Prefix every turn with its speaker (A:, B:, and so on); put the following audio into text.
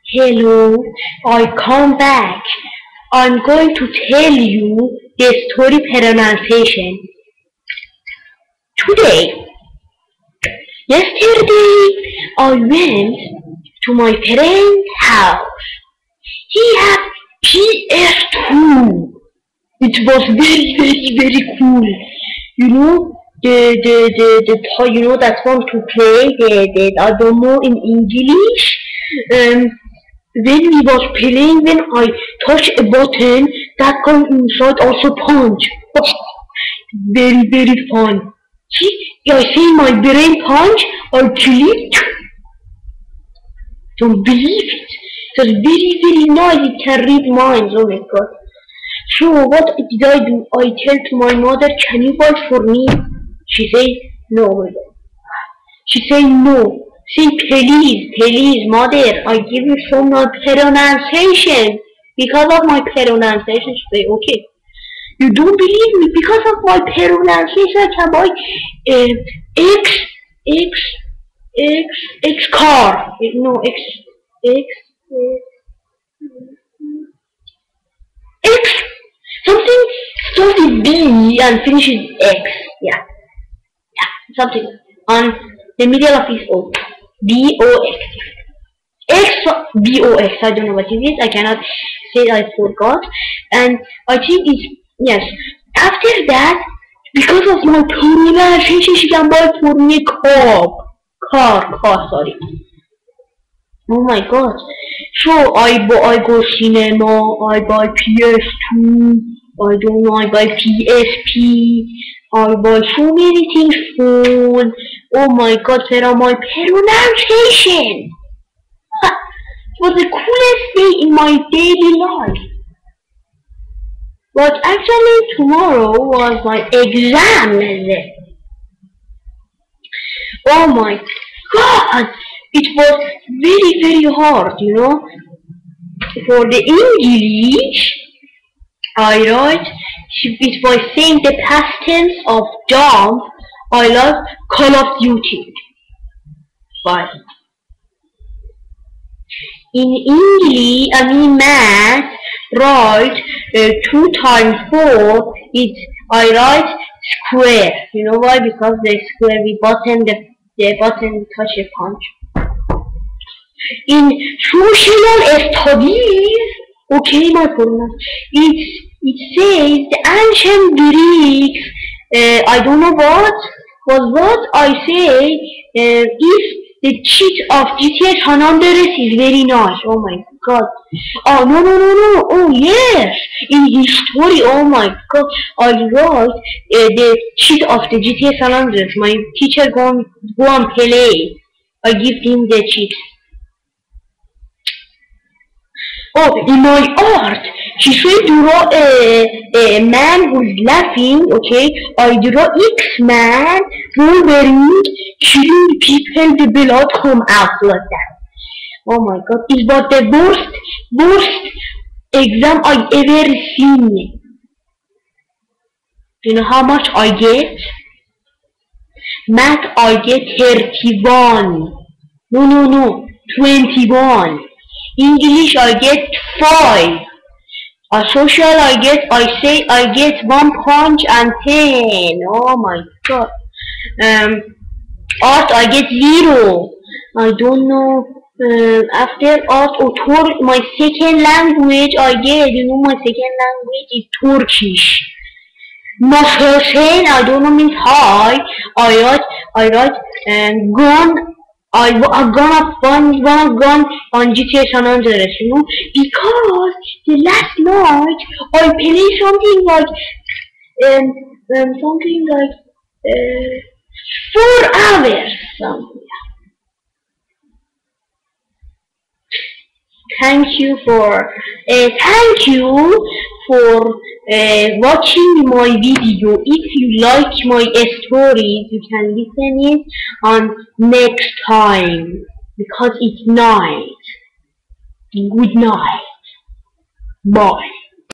A: Hello, I come back. I'm going to tell you the story pronunciation. Today, yesterday, I went to my friend's house. He had PS2. It was very cool. You know, you know that one to play the I don't know in English. When we was playing, when I touch a button, that come inside also punch. Very fun. See, I see my brain punch. I kill it. Don't believe it. It was very nice. It can read minds. Oh my god. So what did I do? I tell to my mother, can you buy for me? She say no. She say no. Say please, mother, I give you some pronunciation. Because of my pronunciation, she say okay. You don't believe me? Because of my pronunciation, I can buy X car. No, X something starts with B and finishes X. Yeah, something on the middle of his O. B-O-X. B-O-X. I don't know what it is. I cannot say. I forgot. And I think it's yes. After that, because of my pronunciation, she can buy for me car. Sorry. Oh my god. So I go cinema, I buy PS2, I don't know, I buy PSP, I buy so many things, phone. Oh my god, there are my pronunciation. It was the coolest day in my daily life. But actually tomorrow was my exam. Oh my god! It was very hard, you know. For the English, I write it by saying the past tense of jump. I love Call of Duty. But in English, math, write 2 times 4. I write square. You know why? Because the square we button the button touch a punch. In social studies, okay, my friend, it says the ancient Greeks, I don't know what I say, if the cheat of GTA San Andreas is very nice. Oh my god. Oh no. Oh yes. In his story, oh my god, I wrote the cheat of the GTA San Andreas. My teacher go and play. I give him the cheat. Oh, in my art, she should draw a man who's laughing, okay? I draw X-Man, Wolverine, killing people, the blood come out like that. Oh my god, it's about the worst exam I ever seen. You know how much I get? Math, I get 31. No, 21. English I get 5. Social I get 1 punch and 10. Oh my god. Art I get 0. I don't know. After art or my second language I get. You know my second language is Turkish. Masasen I don't know means hi. I write gun. I gonna find one gun on GTA San Andreas, you know, because the last night I played something like 4 hours. Thank you for watching my video. If you like my stories, you can listen it on next time because it's night. Good night. Bye.